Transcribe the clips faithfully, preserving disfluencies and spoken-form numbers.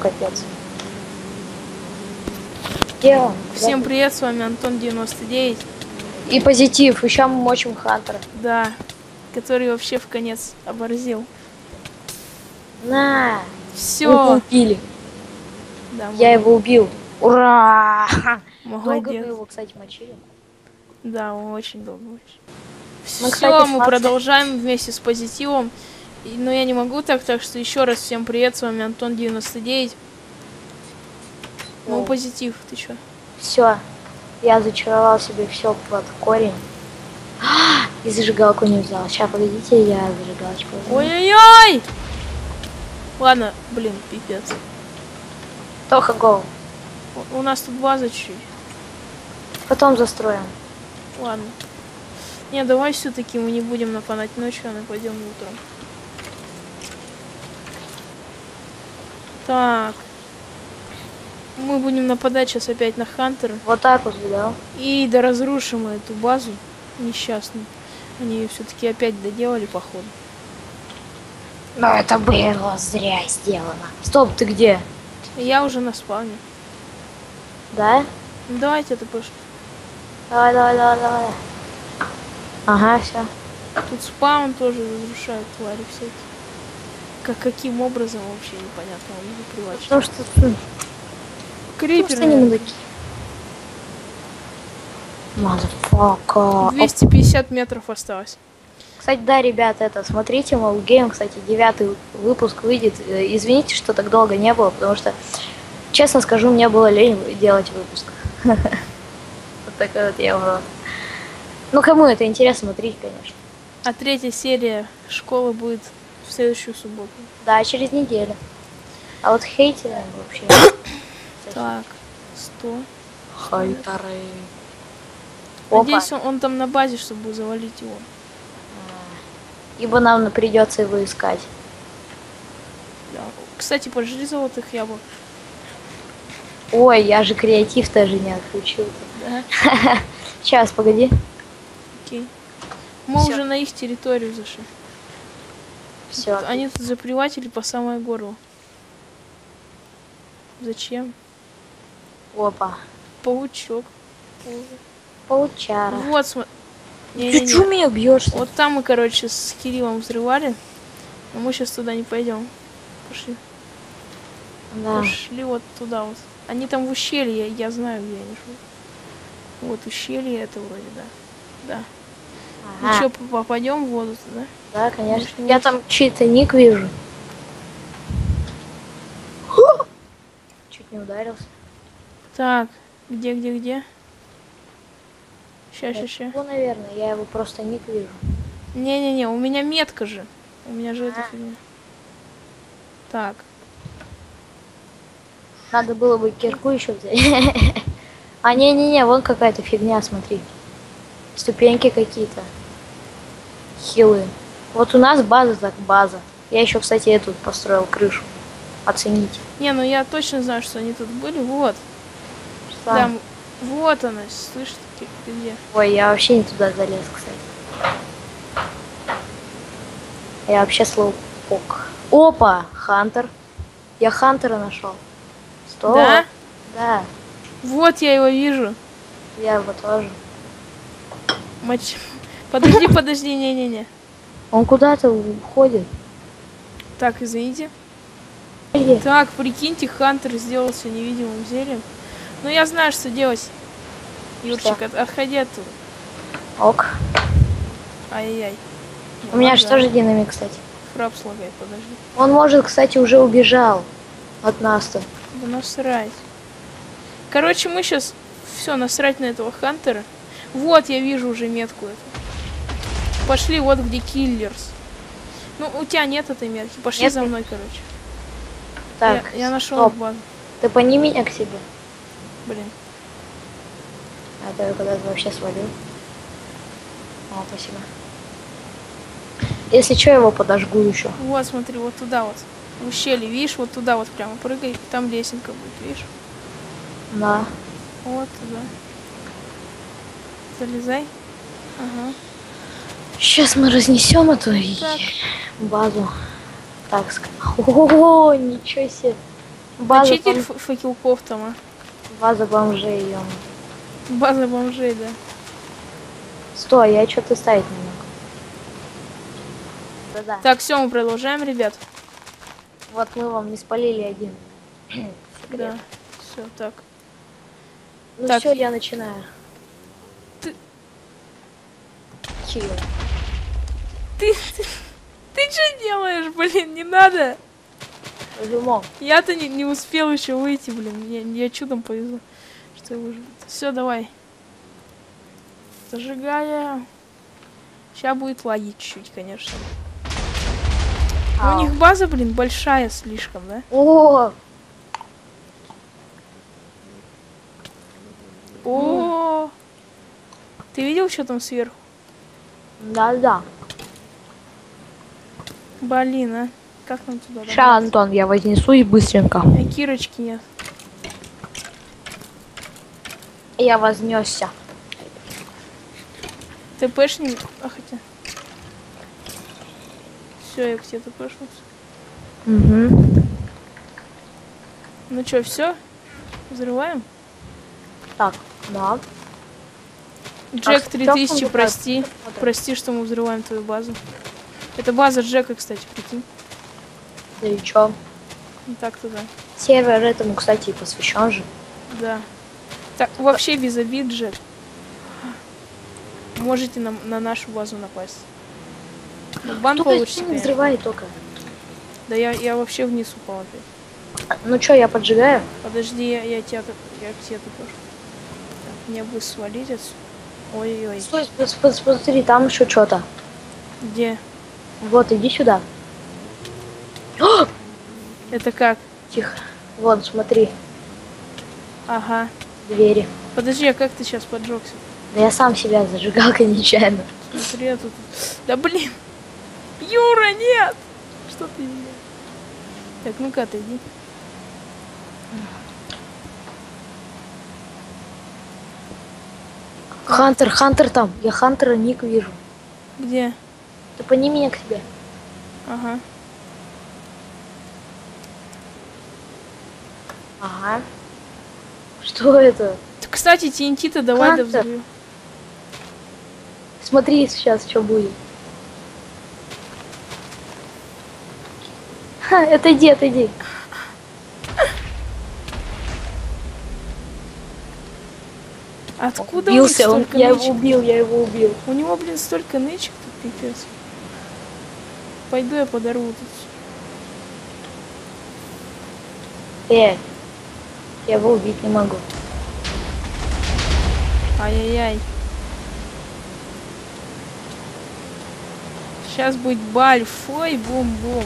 капец. Где он? Всем Куда привет, с вами Антон девяносто девять. ты? И позитив, еще мы мочим Хантера. Да, который вообще в конец оборзел. На! Все. Мы его убили. Да, Я мы- его убил. Ура! Долго мы Молодец. его, кстати, мочили. Да, он очень долго. Мы, Все, кстати, мы с Максом- продолжаем вместе с позитивом. И- Но я не могу так, так что еще раз всем привет, с вами Антон девяносто девять. Ну, О. позитив, ты чё? Все. Я зачаровал себе все под корень. А, и зажигалку не взял. Сейчас, погодите, я зажигалочку возьму. Ой-ой-ой! Ладно, блин, пипец. Тоха, гоу. У, у нас тут база чуть-чуть. Потом застроим. Ладно. Не, давай все-таки мы не будем нападать ночью, а нападем утром. Так. Мы будем нападать сейчас опять на Хантера. Вот так вот, да? И да разрушим мы эту базу несчастную. Они ее все-таки опять доделали, походу. Но это было зря сделано. Стоп, ты где? Я уже на спавне. Да? Ну, давайте это пошли. Давай, давай, давай, давай. Ага, все. Тут спаун тоже разрушают твари всякие. Как каким образом вообще непонятно, он не привачен. Потому что, м, потому что они Крипер. мудаки. Мазафака. двести пятьдесят метров осталось. Кстати, да, ребят, это, смотрите, мол, гейм, кстати, девятый выпуск выйдет. Э, Извините, что так долго не было, потому что, честно скажу, мне было лень делать выпуск. Вот такой вот я урод. Ну, кому это интересно, смотреть, конечно. А третья серия школы будет в следующую субботу. Да, через неделю. А вот хейтеры вообще... Так, сто. Хейтеры. Опа. Надеюсь, он, он там на базе, чтобы завалить его. Ибо нам придется его искать. Да. Кстати, пожри золотых яблок. Ой, я же креатив тоже не отключил. Да, Сейчас, погоди. окей. Мы Всё. уже на их территорию зашли. Все. Они тут заприватили по самое горло. Зачем? Опа. Паучок. Паучара. Вот, смотри. Ты чё меня бьешь? Вот там мы, короче, с Кириллом взрывали. Но мы сейчас туда не пойдем. Пошли. Да. Пошли вот туда вот. Они там в ущелье, я, я знаю, где они живут. Вот ущелье это вроде, да. Да. Ну Ага. что, попадем в воду туда? Да, конечно. Может, Я лучше. там чей-то ник вижу. Чуть не ударился. Так, где, где, где? Ща, ща, ща. Ну, наверное, я его просто ник вижу. Не-не-не, у меня метка же. У меня же эта А. фигня. Так. Надо было бы кирку еще взять. А не-не-не, вон какая-то фигня, смотри. Ступеньки какие-то. Хилы. Вот у нас база так база. Я еще, кстати, эту построил крышу. Оцените. Не, ну я точно знаю, что они тут были. Вот. Что? Да, м- вот она. Слышь, ты, ты где? Ой, я вообще не туда залез, кстати. Я вообще слоупок. Опа, Хантер. Я Хантера нашел. Стоп. Да? Да, Вот я его вижу. я его тоже. Моч... Подожди, подожди, не-не-не. Он куда-то уходит. Так, извините. Где? Так, прикиньте, Хантер сделался невидимым зельем. Ну я знаю, что делать. Юрчик, Что? от- отходи оттуда. Ок. Ай-яй-яй. У меня Ну, же да. тоже динамик, кстати. Фрап слагает, подожди. Он, может, кстати, уже убежал от нас-то. Да насрать. Короче, мы сейчас все насрать на этого Хантера. Вот я вижу уже метку эту. Пошли вот где киллерс. Ну, у тебя нет этой метки. Пошли Нет. за мной, короче. Так, я, я нашел стоп. базу. Ты пони меня к себе. Блин. А то я куда-то вообще свалил. О, спасибо. Если что, его подожгу еще. Вот, смотри, вот туда вот. В ущелье, видишь, вот туда вот прямо прыгай. Там лесенка будет, видишь? Да. Вот туда. Залезай. Ага. Сейчас мы разнесем эту и Так. базу. Так, ск- о, ничего себе. База, Точитель бом- ф- факелков там, а? база бомжей, ё. База бомжей, да. Стой, я что-то ставить не могу. Да-да. Так, все, мы продолжаем, ребят. Вот мы вам не спалили один секрет. Да. Все, так. Ну Так. все, я начинаю. Ты- Чил. Ты, ты, ты что делаешь, блин, не надо. Жумом. Я-то не, не успел еще выйти, блин. Я, я чудом повезло, что я выжил. Все, давай. Зажигаем. Сейчас будет лагить чуть-чуть, конечно. Но Ау. у них база, блин, большая слишком, да? О, О, ты видел, что там сверху? да-да. Блин, а как нам туда добраться? Ща, Антон, я вознесу и быстренько. А Кирочки нет. Я вознесся. ТПшник, а хотя. Все, я к тебе ТПшнулся. Угу. Ну что, все? Взрываем? Так, да. Джек А три что тысячи, там прости. такое? Прости, что мы взрываем твою базу. Это база Джека, кстати, прикинь. Да и чё? Ну так туда. Сервер этому, кстати, и посвящен же. Да. Так, вообще без обид, Джек. Можете на, на нашу базу напасть. Ну, бан Только получится. не конечно. взрывай только. Да я, я вообще вниз упал опять. А, ну чё, я поджигаю? Подожди, я, я тебя тут- я к тебе тут тоже. Так, мне бы свалить отсюда. Ой-ой-ой. Стой, сп- сп- смотри, там еще что-то. Где? Вот, иди сюда. О! Это как? Тихо. Вот, смотри, Ага. двери. Подожди, а как ты сейчас поджегся? Да я сам себя зажигалкой нечаянно. Смотри, я тут... Да блин! Юра, нет! Что ты делаешь? Так, ну-ка, отойди. Хантер, Хантер там. Я Хантера ник вижу. Где? Ты пони меня к себе. Ага. Ага. Что это? Ты, кстати, ти эн ти-то давай да Хантер. взрыв. Смотри сейчас, что будет. Ха, отойди, отойди. Откуда у них Убился он. столько Я его нычек? убил, я его убил. У него, блин, столько нычек тут, пипец. Пойду я подорву тут. Э, я его убить не могу. Ай-яй-яй. Сейчас будет баль, фой, бум-бум.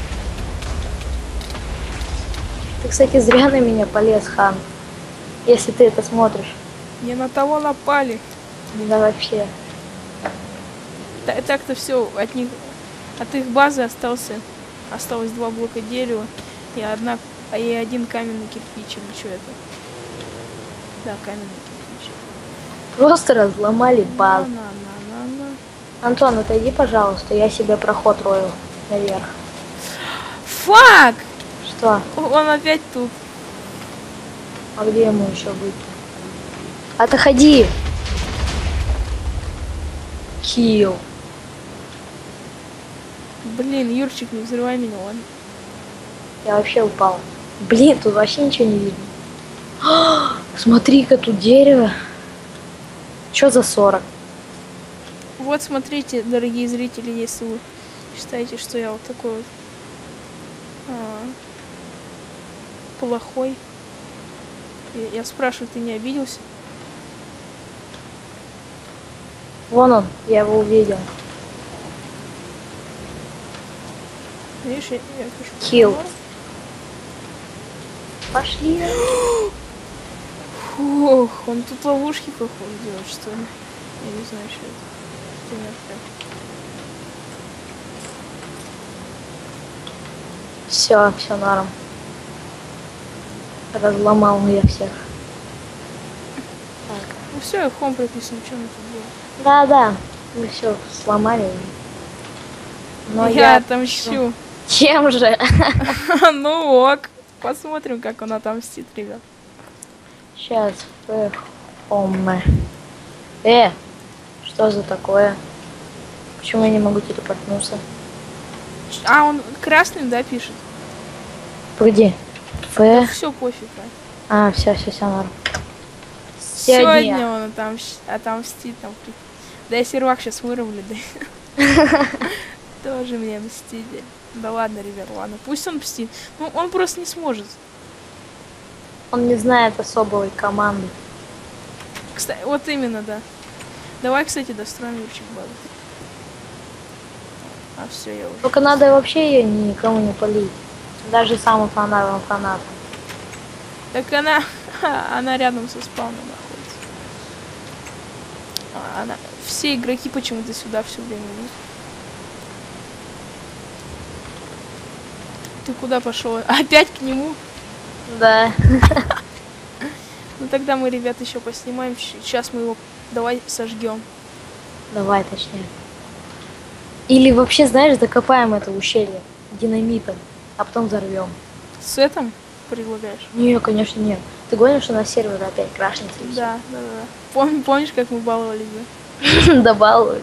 Ты, кстати, зря на меня полез, Хан. Если ты это смотришь. Не на того напали. Да вообще. Та- Так-то все, от них, от их базы остался, осталось два блока дерева и одна, а и один каменный кирпич, или что это? Да, каменный кирпич. Просто разломали базу. На-на-на-на-на. Антон, отойди, пожалуйста, я себе проход рою наверх. Фак! Что? Он опять тут. А где ему еще быть? Отходи! Килл. Блин, Юрчик, не взрывай меня, ладно? Я вообще упал. Блин, тут вообще ничего не видно. А, смотри-ка, тут дерево. Что за сорок? Вот смотрите, дорогие зрители, если вы считаете, что я вот такой вот а, плохой. Я, я спрашиваю, ты не обиделся? Вон он, я его увидел. Видишь, я, я пишу. Килл. Пошли. Фух, он тут ловушки, походу, делает, что ли? Я не знаю, что это. Ты меня отправь. Все, все норм. Разломал я всех. Так. Ну все, я хом прописан, что мы тут делаем? Да, да. Мы все сломали. Но я я отомщу. Чем же? Ну ок. Посмотрим, как он отомстит, ребят. Сейчас. Эх, омме. Э, что за такое? Почему я не могу телепортнуться? А, он красным, да, пишет? Погоди. Да Ф. все пофиг, а. А, все, все, все норм. Сегодня он отомщ... отомстит там. Да я сервак сейчас вырублю, да. Тоже мне мститель. Да ладно, ребят, ладно. Пусть он мстит. Ну, он просто не сможет. Он не знает особой команды. Кстати, вот именно, да. Давай, кстати, достроим Юрчик базу. А все, я уже. Только надо вообще ее никому не полить. Даже самым фанатам фанатам. Так она, она рядом со спауном находится. А, она, все игроки почему-то сюда все время идут. Ты куда пошел? Опять к нему? Да. Ну тогда мы, ребят, еще поснимаем. Сейчас мы его давай сожгем. Давай, точнее. Или вообще, знаешь, закопаем это ущелье динамитом, а потом взорвем. С этим предлагаешь? Не, конечно, нет. Ты гонишь, что на сервер опять крашнется? Да, да, да, да. Пом помнишь, как мы баловались, да? Добаловали.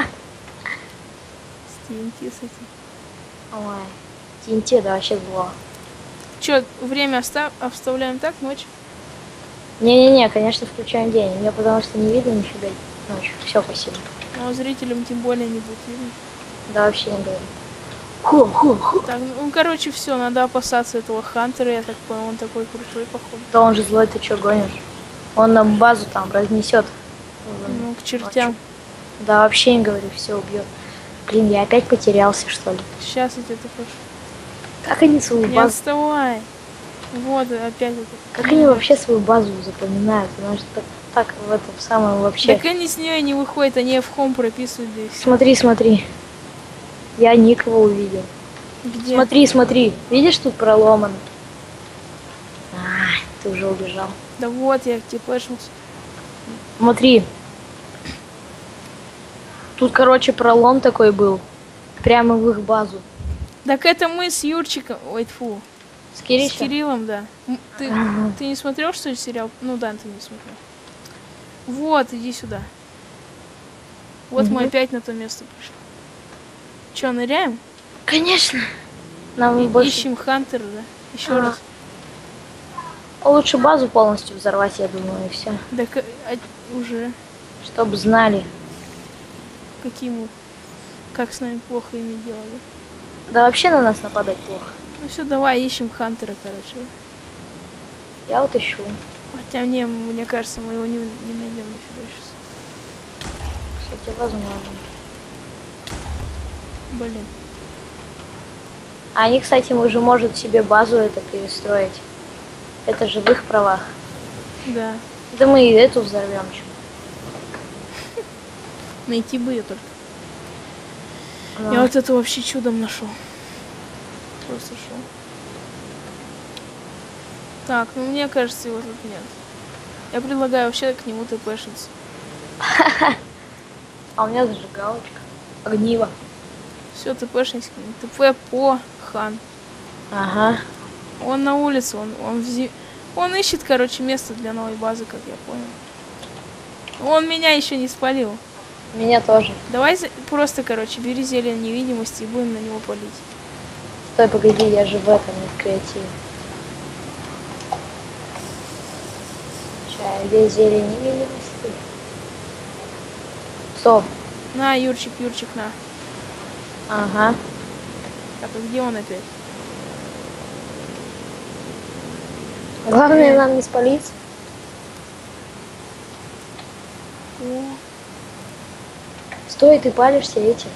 С ти эн ти с этим. Ой, ти эн ти, да, вообще зло. Че, время оста оставляем так, ночь? Не-не-не, конечно, включаем день. Мне потому что не видно нифига ночью. Все, спасибо. Ну, а зрителям тем более не будет видно. Да, вообще не говорю. Ху-ху-ху. Так, ну, короче, все, надо опасаться этого Хантера, я так понял, он такой крутой, походу. Да он же злой, ты что гонишь? Он нам базу там разнесет. Ну, к чертям. Да, вообще не говорю, все убьет. Блин, я опять потерялся, что ли? Сейчас я тебе такой. Как они свою Не базу... отставай. Вот, опять это. Как они вообще свою базу запоминают? Потому что так, так в этом самом вообще... Так они с нее не выходят, они в хом прописывают здесь. Смотри, смотри. Я ник его увидел. Где? Смотри, смотри. Видишь, тут проломан? А, ты уже убежал. Да вот, я типешнулся. Смотри. Тут, короче, пролом такой был. Прямо в их базу. Так это мы с Юрчиком. Ой, фу. С Кириллом? С Кириллом, да. Ты, Ага. ты не смотрел, что ли, сериал? Ну да, ты не смотрел. Вот, иди сюда. Вот Угу. мы опять на то место пришли. Че, ныряем? Конечно. Нам И, больше... Ищем Хантера, да? Еще А. раз. Лучше базу полностью взорвать, я думаю, и все. Да а, уже. Чтобы знали. Какие мы. Как с нами плохо иметь дело, да? Да вообще на нас нападать плохо. Ну все, давай ищем Хантера, короче. Я вот ищу. Хотя мне, мне кажется, мы его не, не найдем нифига сейчас. Кстати, возможно. Блин. А они, кстати, уже может себе базу это перестроить. Это же в их правах. Да. Да мы и эту взорвем. Найти бы ее только. Но... Я вот это вообще чудом нашел. Просто шел. Так, ну мне кажется, его тут нет. Я предлагаю вообще к нему тпшиться. А у меня зажигалочка. Огниво. Все, тпшись к нему. ТП по Хан. Ага. Он на улице, он, он, в зи... он ищет, короче, место для новой базы, как я понял. Он меня еще не спалил. Меня тоже. Давай за... просто, короче, бери зелье невидимости и будем на него палить. Стой, погоди, я же в этом, не в креативе. Чай, без зелья невидимости. Стоп. На, Юрчик, Юрчик, на. Ага. Так, а где он опять? Главное нам не спалиться. О, Стой, ты палишься этим.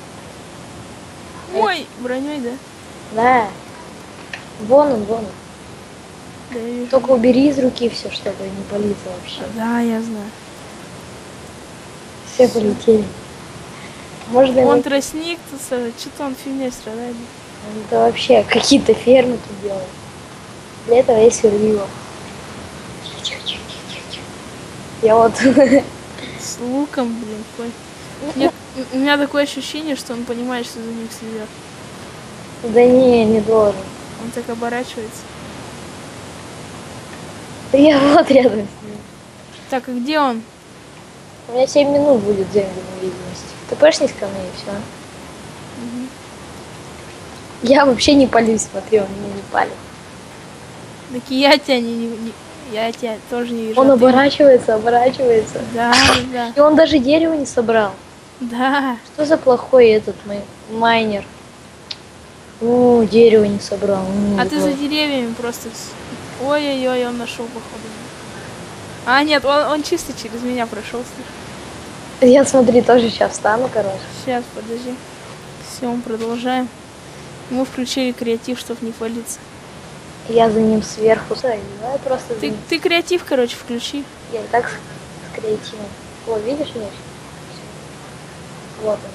ой, броней, да? Да. Вон он, вон он. Да, я вижу. Только убери из руки все, чтобы не палиться вообще. Да, я знаю. Все полетели. Можно Он его... тростник, что-то он фигней страдает. Да вообще, какие-то фермы тут делают. Для этого есть сверливо. Я вот... С луком, блин, хоть. Мне- у меня такое ощущение, что он понимает, что за ним следят. Да не, не должен. Он так оборачивается. Да я вот рядом с ним. Так, а где он? У меня семь минут будет земли невидимости. Ты пошнись ко мне и все. Угу. Я вообще не палюсь, смотри, он меня не палит. Так и я тебя не, не, не- я тебя тоже не вижу. Он а ты- оборачивается, оборачивается. Да, да, И он даже дерево не собрал. да. Что за плохой этот май- майнер? О, дерево не собрал. М, А ты вот. за деревьями просто... с- Ой-ой-ой, он нашел, походу. А, нет, он, он чисто через меня прошел. Я, смотри, тоже сейчас встану, короче. Сейчас, подожди. Все, мы продолжаем. Мы включили креатив, чтобы не палиться. Я за ним сверху. Да, я просто за Ты, ним. ты креатив, короче, включи. Я и так с, с креативом. О, видишь меня? Вот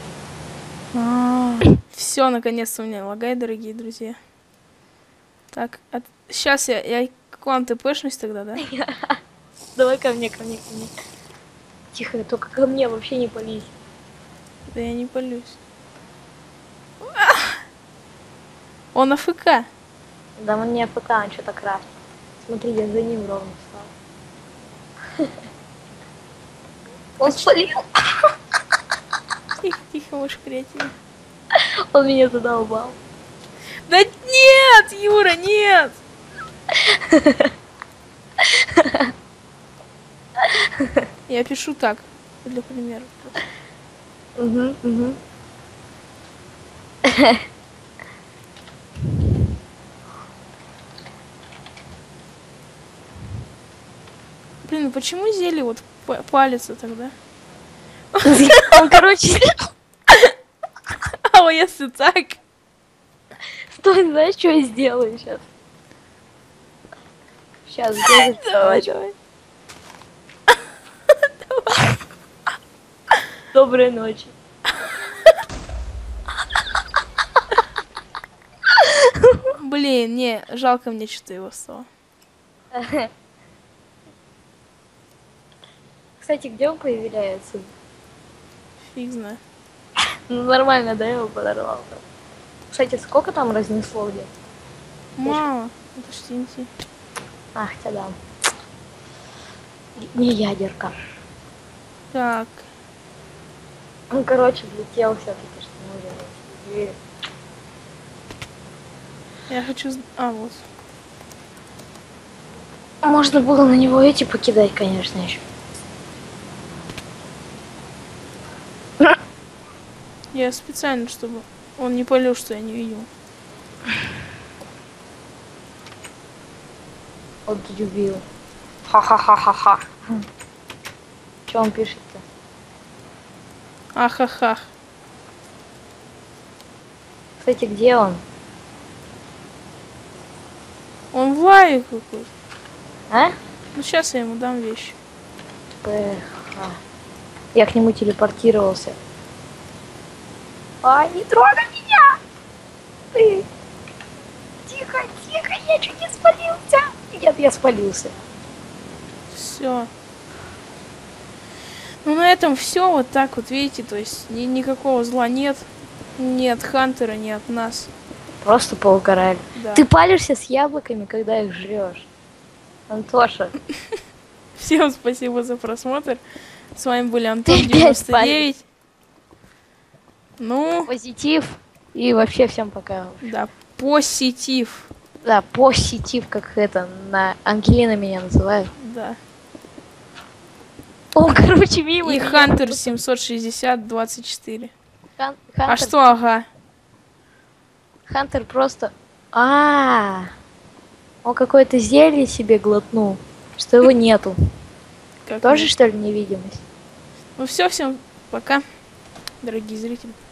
он. Все, наконец-то у меня лагает, дорогие друзья. Так, сейчас я, я к вам тпшнусь тогда, да? Давай ко мне, ко мне, ко мне. Тихо, только ко мне вообще не пались. Да я не палюсь. Он АФК. Да он не АФК, он что-то крафтит. Смотри, я за ним ровно встал. Он спалил. Тихо, тихо, можешь креатив. Он меня туда упал. Да нет, Юра, нет! Я пишу так, для примера. Угу, угу. Блин, ну почему зелье вот п- палится тогда? Он, короче, А если так? стой, знаешь, что я сделаю сейчас? Сейчас, где Давай, давай. Доброй ночи. Блин, не, жалко мне что-то его стало. Кстати, где он появляется? Фиг знает. Ну, нормально, да, я его подорвал. Кстати, сколько там разнесло где? Мало, это ж ти эн ти. Ах, хотя да. Не ядерка. Так, Он, короче, влетел все-таки, что нужно дверь. я хочу... з- А, вот. Можно было на него эти покидать, конечно, еще. Я специально, чтобы он не полил, что я не видел. Вот любил. Ха-ха-ха-ха-ха. Что он пишет-то? Ахахах. Кстати, где он? Он в лаве какой-то. А? Ну сейчас я ему дам вещи. Эх, а. Я к нему телепортировался. Ай, не трогай меня! Ты. Тихо, тихо, я чуть не спалился. Нет, я спалился. Все. Ну на этом все вот так вот, видите, то есть ни- никакого зла нет. Ни от Хантера, ни от нас. Просто поугорали. Да. Ты палишься с яблоками, когда их жрешь. Антоша. Всем спасибо за просмотр. С вами были Антон Ты опять девяносто девять. Ну, Позитив. И вообще всем пока. да, позитив. Да, позитив, как это, на Ангелина меня называют. Да. О, короче, мимо. И меня. Хантер семьсот шестьдесят двадцать четыре. Хан- А Хантер, что, ага. Хантер просто... А, он какое-то зелье себе глотнул, что его нету. Как Тоже, мы- что ли, невидимость? Ну все, всем пока, дорогие зрители.